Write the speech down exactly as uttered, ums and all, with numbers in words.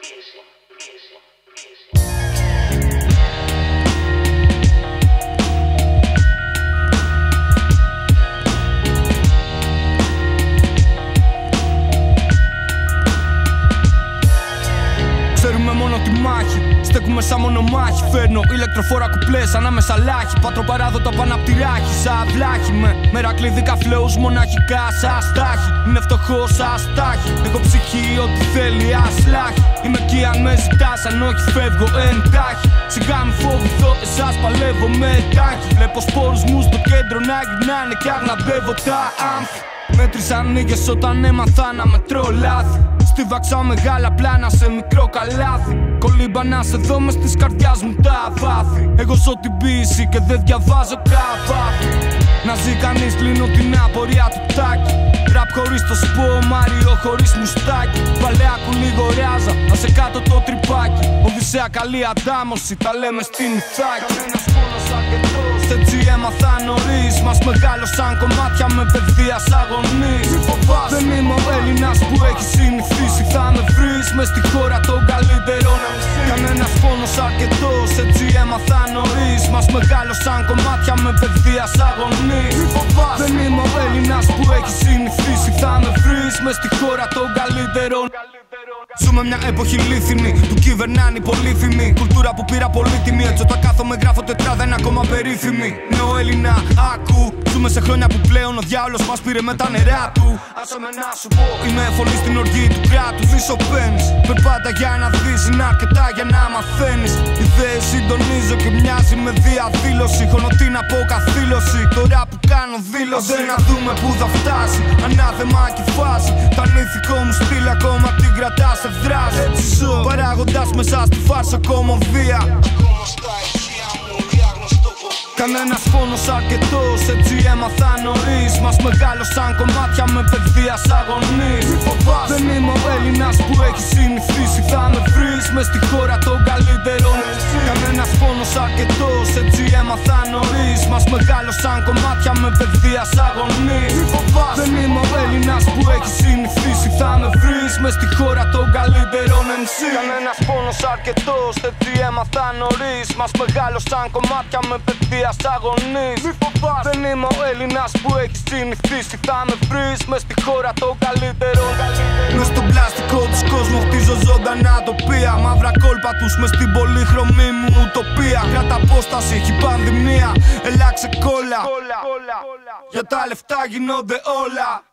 Ξέρουμε μόνο τη μάχη, στέκουμε σαν μονομάχη. Φέρνω ηλεκτροφόρα κουπλές ανάμεσα λάχη. Πατροπαράδοτα πάνω απ' τη ράχη. Σαν βλάχη με μερακλίδικα φλεούς μοναχικά σαν στάχη. Είναι φτωχός σαν στάχη. Έχω ψυχή ό,τι θέλει ασλάχη. Είμαι εκεί αν με ζητάς, αν όχι φεύγω εντάχει. Σιγά μη φοβηθώ εσάς, παλεύω με τάχη. Βλέπω σπόρους μου στο κέντρο να γυρνάνε κι αγναντεύω τα άμφη. Μέτρησα ανοίγες όταν έμαθα να μετρώ λάθη. Στίβαξα μεγάλα πλάνα σε μικρό καλάθι. Κολύμπα να σε δω μες της καρδιάς μου τα βάθη. Εγώ ζω την ποίηση και δεν διαβάζω καβάθι. Να ζει κανείς κλείνω την απορία του τάκι. Ραπ χωρίς το σπο, Μάριο χωρίς μουστάκι. Παλαιά λίγο ράζα, να σε κάτω το τρυπάκι. Οδυσσέα καλή αντάμωση, τα λέμε στην Ιθάκη. Κανένας πόνος αρκετός, έτσι έμαθα νωρίς. Μας μεγάλωσαν κομμάτια με παιδείας αγωνής. Μη φοβάσαι, δεν είμαι ο Έλληνας που έχει συνηθίσει. Θα με βρεις μες στη χώρα των καλύτερων εμ σι. Κανένας πόνος αρκετός, έτσι έμαθα νωρίς. Μας μεγάλωσαν κομμάτια με παιδείας αγωνής. Μη φοβάσαι, δεν είμαι ο Έλληνας που έχει συνηθίσει. Θα με βρεις μες στη χώρα των καλύτερων. Ζούμε μια εποχή λίθινη, του κυβερνάνε οι πολύθυμοι. Κουλτούρα που πήρα πολύτιμη, έτσι όταν κάθομαι γράφω τετράδα είναι ακόμα περίφημη. Νέο Έλληνα, άκου, ζούμε σε χρόνια που πλέον ο διάολος μας πήρε με τα νερά του. Άσε με να σου πω, είμαι φωνή στην οργή του κράτους. Δεις ο παίρνεις, περπάτα για να δεις, είναι αρκετά για να μαθαίνεις. Ιδέες συντονίζω και μοιάζει με διαδήλωση. Χωνω την αποκαθήλωση, τώρα που κάνω δήλωση. Δεν να δούμε που θα φτάσει, ανάθεμα και φάση. Τα νηθικό μου στυλ ακόμα την κρατά σε δράση. Έτσι ζω, παράγοντας μέσα στη φάρσα κομμωδία. Κανένας πόνος αρκετός, έτσι έμαθα νωρίς. Μας μεγάλωσαν κομμάτια με παιδείας αγωνής. Μη φοβάσαι, δεν είμαι ο Έλληνας που έχει συνηθίσει. Θα με βρεις μες στη χώρα των καλύτερων εμ σι. Κανένας πόνος αρκετός, έτσι έμαθα νωρίς. Μας μεγάλωσαν κομμάτια με παιδείας αγωνής. Μη φοβάσαι, δεν είμαι ο Έλληνας που έχει συνηθίσει. Θα με βρεις μες στη χώρα των καλύτερων εμ σι. Κανένας πόνος αρκετός, έτσι έμαθα νωρίς. Μας μεγάλωσαν κομμάτια με παιδείας αγωνής. Μη φοβάσαι, δεν είμαι ο Έλληνας που έχει συνηθίσει. Θα με βρεις μες στη χώρα των καλύτερων. Μες στον πλαστικό τους κόσμο χτίζω ζωντανά τοπία. Μαύρα κόλπα τους μες στην πολύχρωμη μου ουτοπία. Κράτα απόσταση, έχει πανδημία, ελάξε κόλλα. Για τα λεφτά γίνονται όλα.